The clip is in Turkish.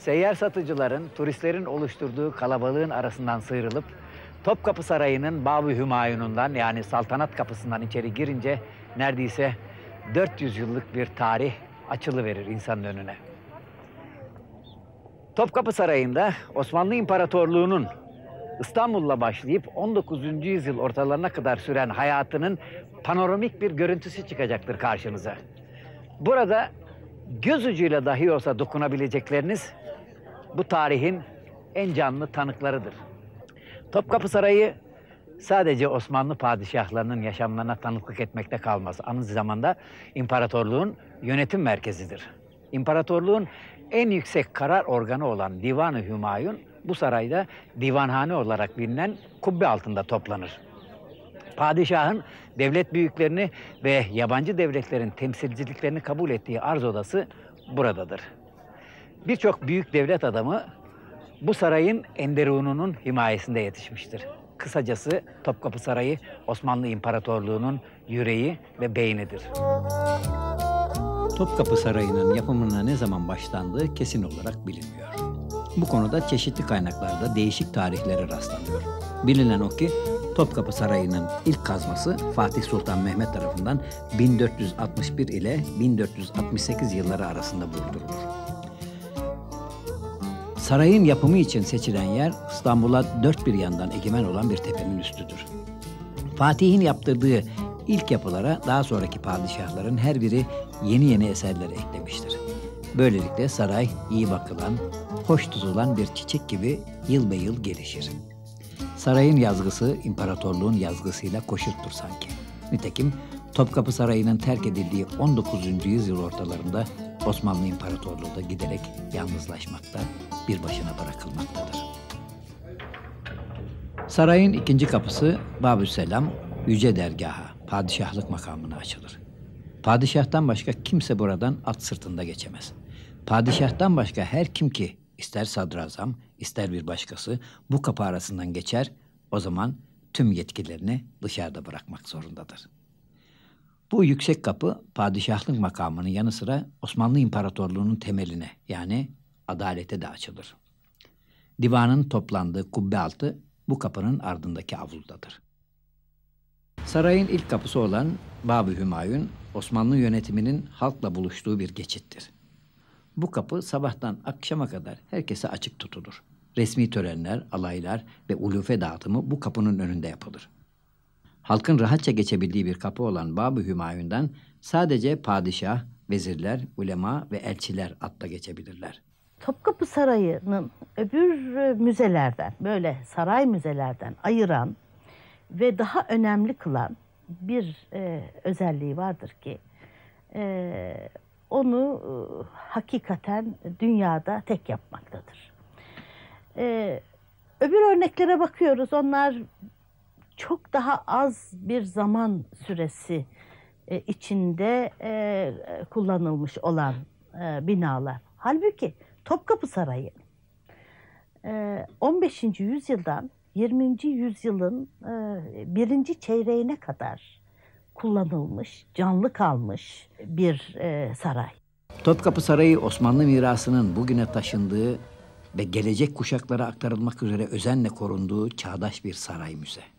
Seyyar satıcıların, turistlerin oluşturduğu kalabalığın arasından sıyrılıp Topkapı Sarayı'nın Bab-ı Hümayun'undan yani saltanat kapısından içeri girince neredeyse 400 yıllık bir tarih açılıverir insanın önüne. Topkapı Sarayı'nda Osmanlı İmparatorluğu'nun İstanbul'la başlayıp 19. yüzyıl ortalarına kadar süren hayatının panoramik bir görüntüsü çıkacaktır karşınıza. Burada göz ucuyla dahi olsa dokunabilecekleriniz bu tarihin en canlı tanıklarıdır. Topkapı Sarayı sadece Osmanlı padişahlarının yaşamlarına tanıklık etmekte kalmaz. Aynı zamanda imparatorluğun yönetim merkezidir. İmparatorluğun en yüksek karar organı olan Divan-ı Hümayun bu sarayda divanhane olarak bilinen kubbe altında toplanır. Padişahın devlet büyüklerini ve yabancı devletlerin temsilciliklerini kabul ettiği arz odası buradadır. Birçok büyük devlet adamı bu sarayın enderununun himayesinde yetişmiştir. Kısacası Topkapı Sarayı Osmanlı İmparatorluğu'nun yüreği ve beynidir. Topkapı Sarayı'nın yapımına ne zaman başlandığı kesin olarak bilinmiyor. Bu konuda çeşitli kaynaklarda değişik tarihlere rastlanıyor. Bilinen o ki Topkapı Sarayı'nın ilk kazması Fatih Sultan Mehmet tarafından 1461 ile 1468 yılları arasında vurdurulur. Sarayın yapımı için seçilen yer İstanbul'a dört bir yandan egemen olan bir tepenin üstüdür. Fatih'in yaptırdığı ilk yapılara daha sonraki padişahların her biri yeni eserler eklemiştir. Böylelikle saray iyi bakılan, hoş tutulan bir çiçek gibi yıl be yıl gelişir. Sarayın yazgısı imparatorluğun yazgısıyla koşuttur sanki. Nitekim Topkapı Sarayı'nın terk edildiği 19. yüzyıl ortalarında Osmanlı İmparatorluğu da giderek yalnızlaşmakta, bir başına bırakılmaktadır. Sarayın ikinci kapısı Babüsselam, Yüce Dergah'a, padişahlık makamına açılır. Padişahtan başka kimse buradan at sırtında geçemez. Padişahtan başka her kim ki ister sadrazam, ister bir başkası bu kapı arasından geçer, o zaman tüm yetkilerini dışarıda bırakmak zorundadır. Bu yüksek kapı padişahlık makamının yanı sıra Osmanlı İmparatorluğu'nun temeline yani adalete de açılır. Divanın toplandığı kubbe altı bu kapının ardındaki avludadır. Sarayın ilk kapısı olan Bab-ı Hümayun, Osmanlı yönetiminin halkla buluştuğu bir geçittir. Bu kapı sabahtan akşama kadar herkese açık tutulur. Resmi törenler, alaylar ve ulufe dağıtımı bu kapının önünde yapılır. Halkın rahatça geçebildiği bir kapı olan Bab-ı Hümayun'dan sadece padişah, vezirler, ulema ve elçiler atla geçebilirler. Topkapı Sarayı'nın öbür müzelerden, böyle saray müzelerden ayıran ve daha önemli kılan bir özelliği vardır ki onu hakikaten dünyada tek yapmaktadır. Öbür örneklere bakıyoruz, onlar çok daha az bir zaman süresi içinde kullanılmış olan binalar. Halbuki Topkapı Sarayı 15. yüzyıldan 20. yüzyılın birinci çeyreğine kadar kullanılmış, canlı kalmış bir saray. Topkapı Sarayı Osmanlı mirasının bugüne taşındığı ve gelecek kuşaklara aktarılmak üzere özenle korunduğu çağdaş bir saray müze.